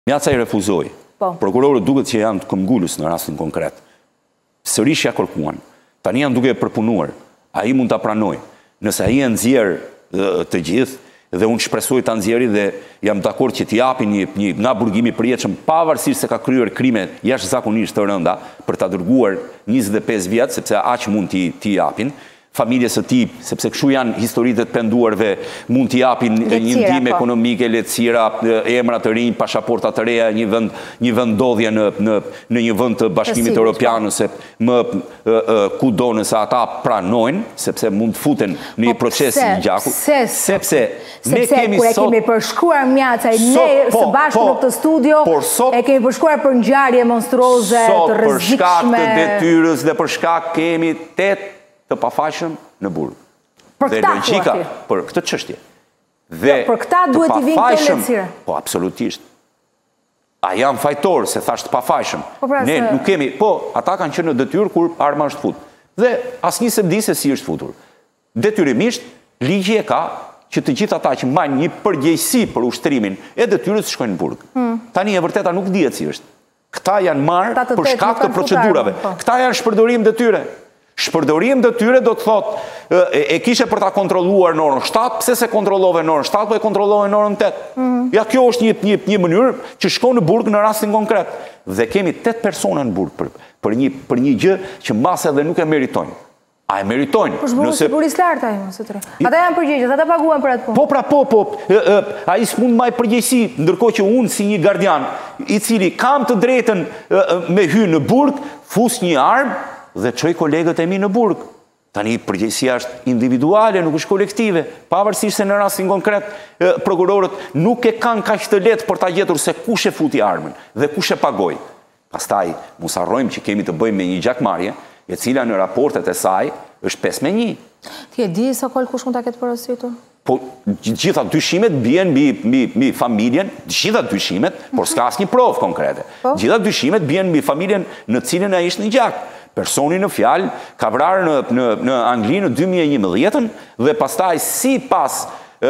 Mjaca i refuzoi. Prokurorët duket që janë të këmbgulës në rastin konkret. Sërish ja kërkuan. Tani janë duke e përpunuar. Ai mund ta pranoj. Nëse ai e nxjerr të gjithë dhe unë shpresoj ta nxjerrë dhe jam dakord që t'i japin një nga burgimi i përjetshëm pavarësisht se ka kryer krime jashtëzakonisht të rënda për ta dërguar 25 vjet, sepse aq mund t'i japin. Familjes së tij, sepse kështu janë historitë të penduarve, mund t'i japin një ndihmë ekonomike, lehtësira, emra të rinj, pasaporta të reja, një vendodhje në një vend të Bashkimit Evropian ose më kudo nëse ata pranojnë, sepse mund të futen në një proces i gjaku, sepse ne kemi kur e kemi përshkruar Mjacaj ne së bashku në këtë studio, e kemi përshkruar për ngjarje monstruoze të rrezikshme. Për shkak të detyrës dhe për shkak kemi 8 të pafajshëm në burg. Dhe logjika për këtë çështje. Për këta duhet i vinë këto lehtësira. Po, absolutisht. A janë fajtor, se thash të pafajshëm. Ne nuk kemi, ata kanë qenë në detyrë kur arma është fut. Dhe asnjë se di se si është futur. Detyrimisht, ligji e ka që të gjithë ata që mbajnë një përgjegjësi për ushtrimin e detyrës shkojnë në burg. Tani e vërteta nuk dihet si është. Këta janë marrë për shkak të procedurave. Këta janë shpërdorim detyre. Shpërdorim detyre do të thotë e kishe për ta kontrolluar në orën 7, pse se kontrollove në orën 7, po e kontrollove në orën 8. Ja, kjo është një mënyrë që shkon në burg në rastin konkret. Dhe kemi 8 persona në burg për një gjë që mbase edhe nuk e meritojnë. A e meritojnë? Po shbërë sigurisë lartë ajë, mësë të re. Ata janë përgjegjës, ata paguan për atë punë. Po. A i s'mund maj përgjegjësi, ndërkohë që unë si një gardian, i cili kam të drejtën me hy në burg, fus një armë, dhe çoj kolegët e mi në burg. Tani përgjegjësia është individuale, nuk është kolektive, pavarësisht se në rastin konkret prokurorët nuk e kanë kaq të lehtë për ta gjetur se kush e futi armën dhe kush e pagoi. Pastaj mos harrojmë që kemi të bëjmë me një gjakmarrje, e cila në raportet e saj është 5-1. Ti e di Sokol kush mund ta ketë porositur? Po, gjitha dyshimet bien mbi familjen, gjitha dyshimet, por s'ka asnjë provë konkrete. Gjitha dyshimet bien mbi familjen në cilën ai ishte në gjak. Personi në fjalë ka vrarë në Angli në 2011 dhe pastaj sipas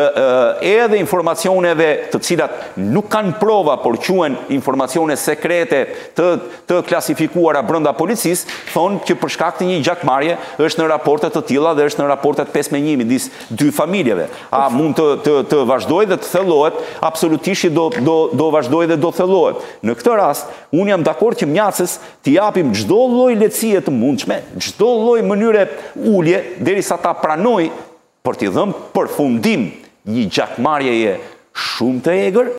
edhe informacioneve të cilat nuk kanë prova, por quhen informacione sekrete të klasifikuara brenda policisë, thonë që për shkak të një gjakmarrje është në raportet të tilla dhe është në raportet 5-1 midis dy familjeve. A mund të vazhdojë dhe të thellohet? Absolutisht do vazhdojë dhe do thellohet. Në këtë rast, unë jam dakord që Mjacës t'i japim çdo lloj lehtësie të mundshme, çdo lloj mënyre ulje derisa ta pranojë për t'i dhënë përfundim një gjakmarrjeje shumë të egër,